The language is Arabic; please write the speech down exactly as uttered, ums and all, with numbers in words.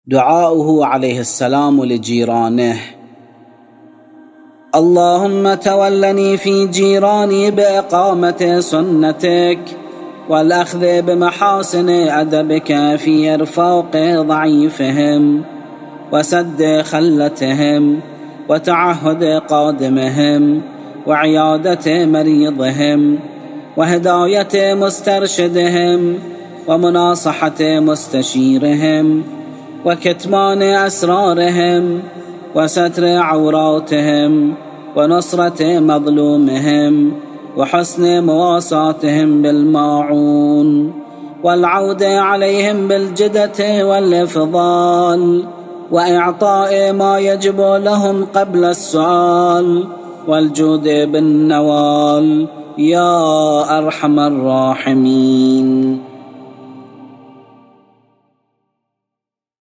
دعاؤه عليه السلام لجيرانه: اللهم تولني في جيراني بإقامة سنتك والأخذ بمحاسن أدبك في إرفاق ضعيفهم وسد خلتهم وتعهد قادمهم وعيادة مريضهم وهداية مسترشدهم ومناصحة مستشيرهم وكتمان أسرارهم وستر عوراتهم ونصرة مظلومهم وحسن مواساتهم بالماعون والعودة عليهم بالجدة والإفضال وإعطاء ما يجب لهم قبل السؤال والجود بالنوال يا أرحم الراحمين.